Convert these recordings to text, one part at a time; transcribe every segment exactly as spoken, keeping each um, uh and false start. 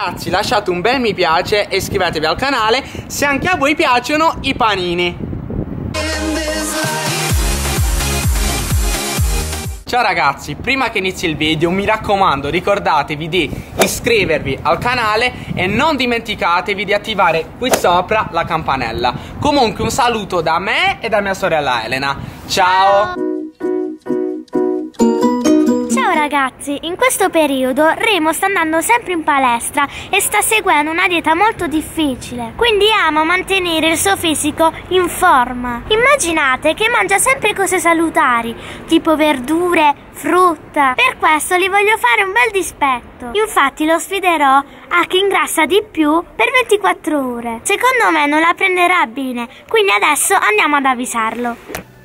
ragazzi, lasciate un bel mi piace e iscrivetevi al canale se anche a voi piacciono i panini. Ciao ragazzi, prima che inizi il video mi raccomando ricordatevi di iscrivervi al canale e non dimenticatevi di attivare qui sopra la campanella. Comunque un saluto da me e da mia sorella Elena. Ciao! Ciao ragazzi, in questo periodo Remo sta andando sempre in palestra e sta seguendo una dieta molto difficile, quindi ama mantenere il suo fisico in forma. Immaginate che mangia sempre cose salutari, tipo verdure, frutta. Per questo gli voglio fare un bel dispetto. Infatti lo sfiderò a chi ingrassa di più per ventiquattro ore. Secondo me non la prenderà bene, quindi adesso andiamo ad avvisarlo.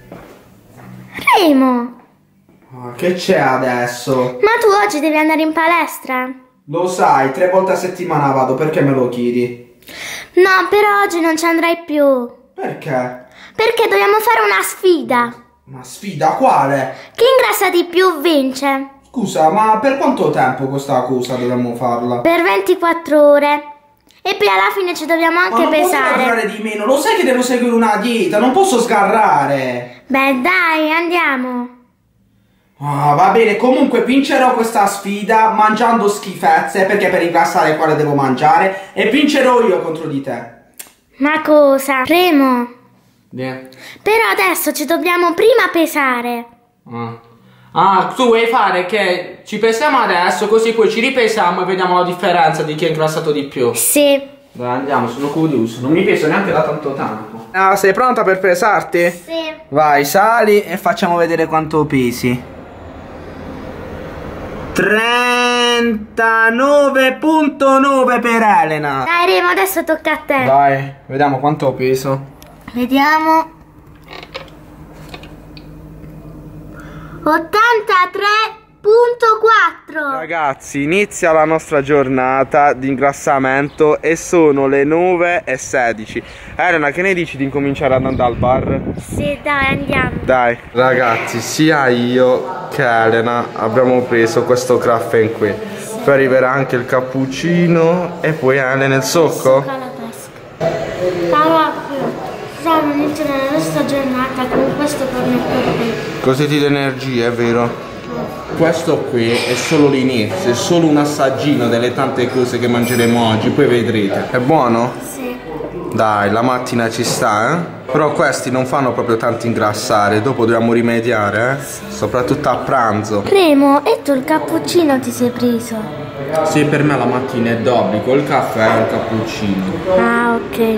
Remo! Oh, che c'è adesso? Ma tu oggi devi andare in palestra? Lo sai, tre volte a settimana vado, perché me lo chiedi? No, però oggi non ci andrai più. Perché? Perché dobbiamo fare una sfida. Una sfida? Quale? Chi ingrassa di più vince. Scusa, ma per quanto tempo questa cosa dobbiamo farla? Per ventiquattro ore. E poi alla fine ci dobbiamo anche ma non pesare. Non posso sgarrare di meno, lo sai che devo seguire una dieta, non posso sgarrare. Beh dai, andiamo. Ah, va bene, comunque vincerò questa sfida mangiando schifezze, perché per ingrassare quale devo mangiare, e vincerò io contro di te. Ma cosa? Remo? Yeah. Però adesso ci dobbiamo prima pesare. Ah. ah, tu vuoi fare che ci pesiamo adesso, così poi ci ripesiamo e vediamo la differenza di chi ha ingrassato di più. Sì. Dai, andiamo, sono curioso, non mi peso neanche da tanto tempo. Ah, sei pronta per pesarti? Sì. Vai, sali e facciamo vedere quanto pesi. trentanove virgola nove per Elena. Dai Remo, adesso tocca a te. Dai, vediamo quanto ho peso. Vediamo. ottantatré virgola quattro. Ragazzi, inizia la nostra giornata di ingrassamento e sono le nove e sedici. Elena, che ne dici di incominciare ad andare al bar? Sì, dai, andiamo. Dai. Ragazzi, sia io che Elena abbiamo preso questo caffè qui. Poi arriverà anche il cappuccino e poi Elena il succo. Allora, possiamo iniziare la nostra giornata con questo cornetto qui. Così ti dà energia, è vero? Questo qui è solo l'inizio, è solo un assaggino delle tante cose che mangeremo oggi, poi vedrete. È buono? Sì. Dai, la mattina ci sta, eh? Però questi non fanno proprio tanto ingrassare, dopo dobbiamo rimediare, eh? Sì. Soprattutto a pranzo. Remo, e tu il cappuccino ti sei preso? Sì, per me la mattina è d'obbligo, il caffè è un cappuccino. Ah, ok.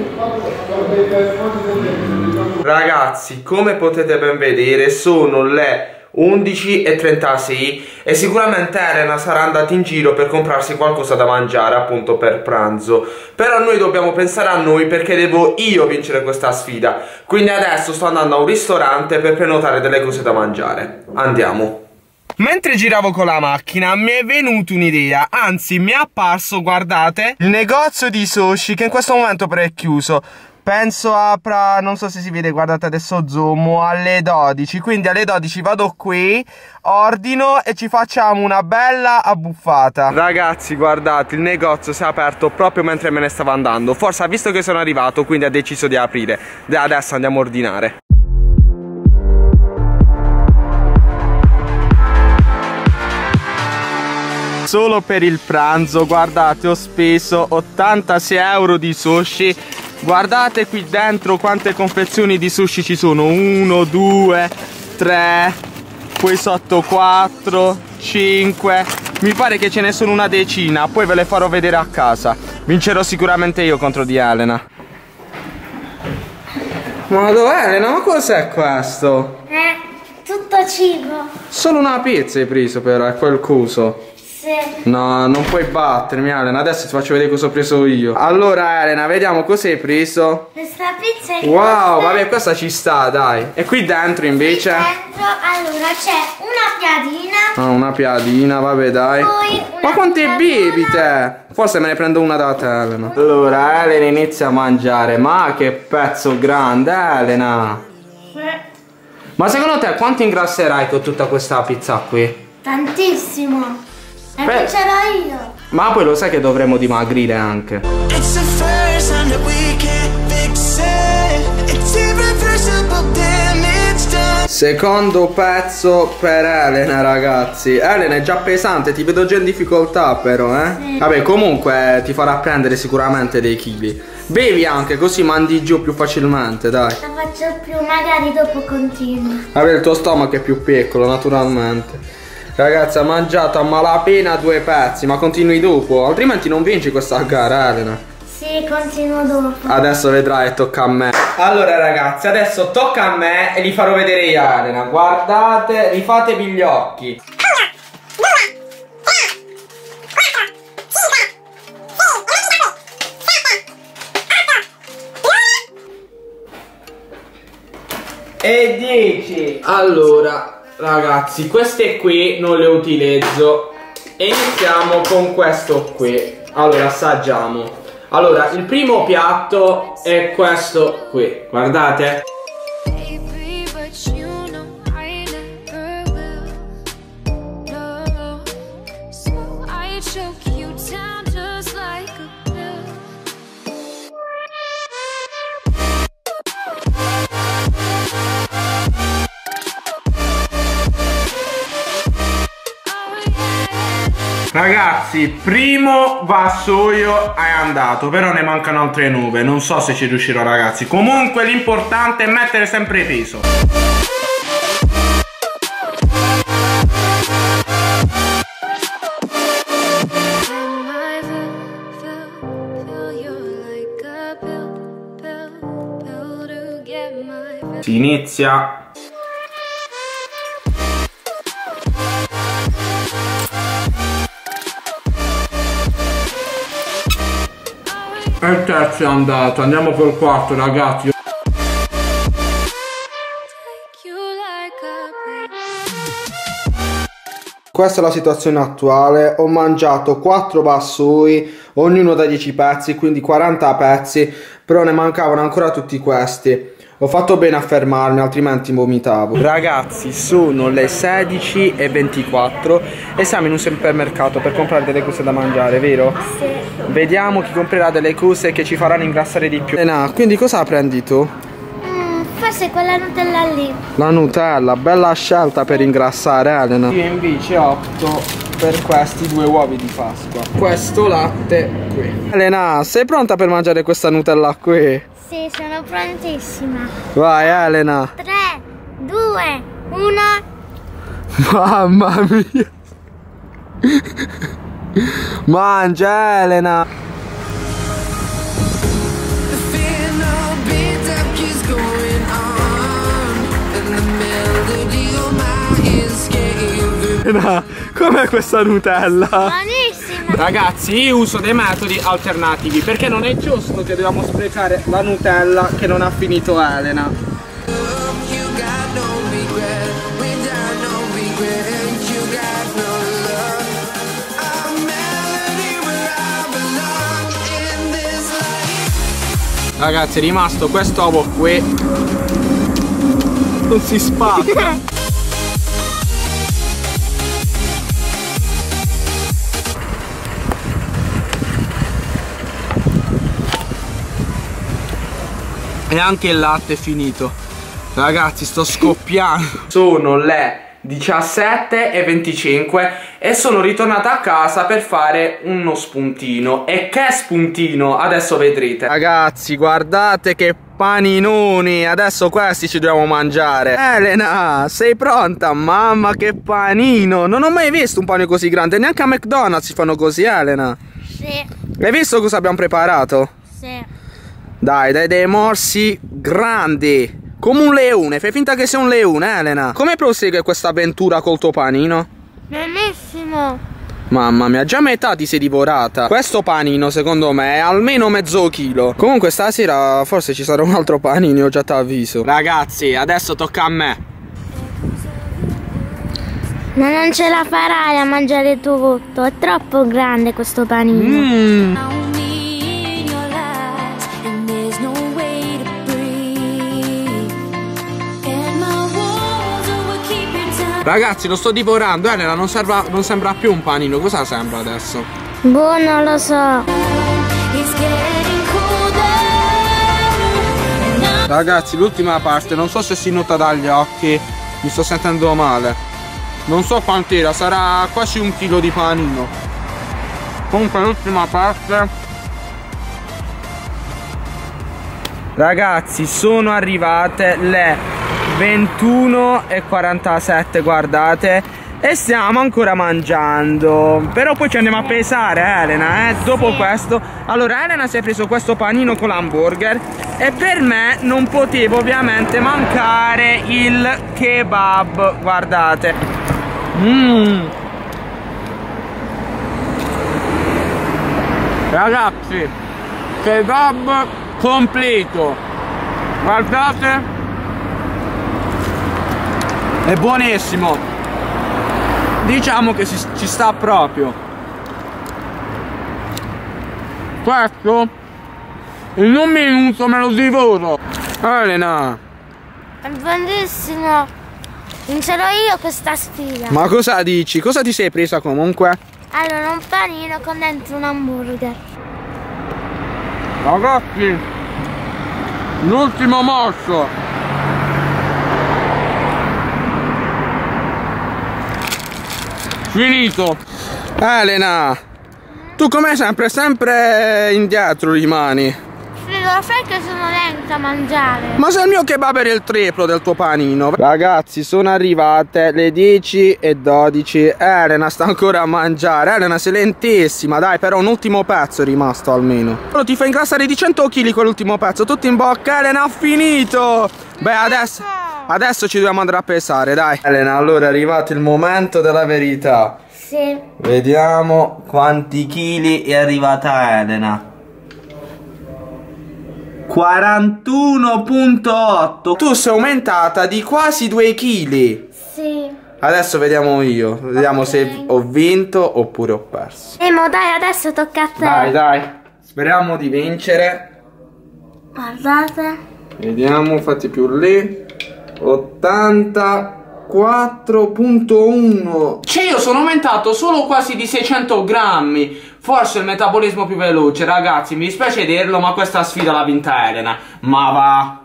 Ragazzi, come potete ben vedere, sono le undici e trentasei e sicuramente Elena sarà andata in giro per comprarsi qualcosa da mangiare appunto per pranzo. Però noi dobbiamo pensare a noi, perché devo io vincere questa sfida. Quindi adesso sto andando a un ristorante per prenotare delle cose da mangiare. Andiamo. Mentre giravo con la macchina mi è venuta un'idea, anzi mi è apparso, guardate, il negozio di sushi che in questo momento però è chiuso. Penso apra, non so se si vede, guardate adesso zoom, alle dodici. Quindi alle dodici vado qui, ordino e ci facciamo una bella abbuffata. Ragazzi, guardate, il negozio si è aperto proprio mentre me ne stavo andando. Forse ha visto che sono arrivato, quindi ha deciso di aprire. Adesso andiamo a ordinare. Solo per il pranzo, guardate, ho speso ottantasei euro di sushi. Guardate qui dentro quante confezioni di sushi ci sono. uno, due, tre, poi sotto quattro, cinque. Mi pare che ce ne sono una decina. Poi ve le farò vedere a casa. Vincerò sicuramente io contro di Elena. Ma dov'è Elena? Ma cos'è questo? Eh, tutto cibo. Solo una pizza hai preso però, è quel coso. Sì. No, non puoi battermi Elena, adesso ti faccio vedere cosa ho preso io. Allora Elena, vediamo cosa hai preso. Questa pizza è wow, vabbè, questa ci sta, dai. E qui dentro invece? Qui dentro, allora, c'è una piadina. Ah, una piadina, vabbè, dai. Poi una ma quante piadina. bevi te? Forse me ne prendo una da te, Elena. Allora Elena inizia a mangiare. Ma che pezzo grande, Elena. Sì. Ma secondo te quanto ingrasserai con tutta questa pizza qui? Tantissimo. E Beh. vincerò io. Ma poi lo sai che dovremmo dimagrire anche. Secondo pezzo per Elena, ragazzi. Elena è già pesante, ti vedo già in difficoltà però, eh? Sì. Vabbè, comunque ti farà prendere sicuramente dei chili. Bevi anche, così mandi giù più facilmente, dai. Non faccio più, magari dopo continuo. Vabbè, il tuo stomaco è più piccolo, naturalmente. Ragazzi, ha mangiato a malapena due pezzi, ma continui dopo, altrimenti non vinci questa gara, Elena. Sì, continuo dopo. Adesso vedrai, tocca a me. Allora ragazzi, adesso tocca a me e li farò vedere io a Elena. Guardate, rifatevi gli occhi. E dieci. Allora ragazzi, queste qui non le utilizzo. E iniziamo con questo qui. Allora assaggiamo. Allora, il primo piatto è questo qui, guardate. Ragazzi, primo vassoio è andato, però ne mancano altre nove. Non so se ci riuscirò, ragazzi. Comunque l'importante è mettere sempre peso. Si inizia. E il terzo è andato, andiamo col quarto, ragazzi. Questa è la situazione attuale. Ho mangiato quattro vassoi, ognuno da dieci pezzi, quindi quaranta pezzi, però ne mancavano ancora tutti questi. Ho fatto bene a fermarmi, altrimenti vomitavo. Ragazzi, sono le sedici e ventiquattro e siamo in un supermercato per comprare delle cose da mangiare, vero? Sì. Vediamo chi comprerà delle cose che ci faranno ingrassare di più. Elena, quindi cosa prendi tu? Mm, forse quella Nutella lì. La Nutella, bella scelta per ingrassare, Elena. Io invece opto per questi due uovi di Pasqua. Questo latte qui. Elena, sei pronta per mangiare questa Nutella qui? Sì, sono prontissima. Vai, Elena. tre, due, uno. Mamma mia. Mangia, Elena. Elena, com'è questa Nutella? Buonissima. Ragazzi, io uso dei metodi alternativi perché non è giusto che dobbiamo sprecare la Nutella che non ha finito Elena. Ragazzi, è rimasto questo uovo qui. Non si spacca. E anche il latte è finito. Ragazzi, sto scoppiando. Sono le diciassette e venticinque e sono ritornata a casa per fare uno spuntino. E che spuntino? Adesso vedrete. Ragazzi, guardate che paninoni. Adesso questi ci dobbiamo mangiare. Elena, sei pronta? Mamma, che panino. Non ho mai visto un panino così grande. Neanche a McDonald's si fanno così, Elena. Sì. Hai visto cosa abbiamo preparato? Sì. Dai, dai, dei morsi grandi. Come un leone, fai finta che sia un leone, Elena. Come prosegue questa avventura col tuo panino? Bellissimo. Mamma mia, già metà ti sei divorata. Questo panino, secondo me, è almeno mezzo chilo. Comunque stasera forse ci sarà un altro panino, ho già t'avviso. Ragazzi, adesso tocca a me. Ma non ce la farai a mangiare tutto. È troppo grande questo panino. Mmm. Ragazzi, lo sto divorando, Elena, non, serva, non sembra più un panino. Cosa sembra adesso? Boh, non lo so. Ragazzi, l'ultima parte, non so se si nota dagli occhi, mi sto sentendo male. Non so quant'era, sarà quasi un chilo di panino. Comunque l'ultima parte. Ragazzi, sono arrivate le ventuno e quarantasette, guardate. E stiamo ancora mangiando. Però poi ci andiamo a pesare, Elena, eh, dopo sì. questo. Allora Elena si è preso questo panino con l'hamburger. E per me non poteva ovviamente mancare il kebab. Guardate. Mmm. Ragazzi, kebab completo. Guardate. È buonissimo. Diciamo che si, ci sta proprio. Questo in un minuto me lo divoro. Elena, è buonissimo. Vincerò io questa sfida. ma cosa dici? Cosa ti sei presa comunque? Allora, un panino con dentro un hamburger. Ragazzi, l'ultimo morso. Finito. Elena, tu come sempre, sempre indietro rimani. Sì, lo sai che sono lenta a mangiare. Ma se il mio kebab era il triplo del tuo panino. Ragazzi, sono arrivate le dieci e dodici. Elena sta ancora a mangiare. Elena sei lentissima. Dai, però un ultimo pezzo è rimasto almeno. Però ti fa ingrassare di cento chili quell'ultimo pezzo. Tutto in bocca. Elena ha finito. Beh, adesso, adesso ci dobbiamo andare a pesare, dai. Elena, allora è arrivato il momento della verità. Sì. Vediamo quanti chili è arrivata Elena. quarantuno virgola otto. Tu sei aumentata di quasi due chili. Sì. Adesso vediamo io. Vediamo okay. se ho vinto oppure ho perso. Emo, dai, adesso tocca a te. Dai, dai. Speriamo di vincere. Guardate. Vediamo, fatti più lì. ottantaquattro virgola uno. Cioè io sono aumentato solo quasi di seicento grammi. Forse il metabolismo più veloce, ragazzi. Mi dispiace dirlo, ma questa sfida l'ha vinta Elena. Ma va.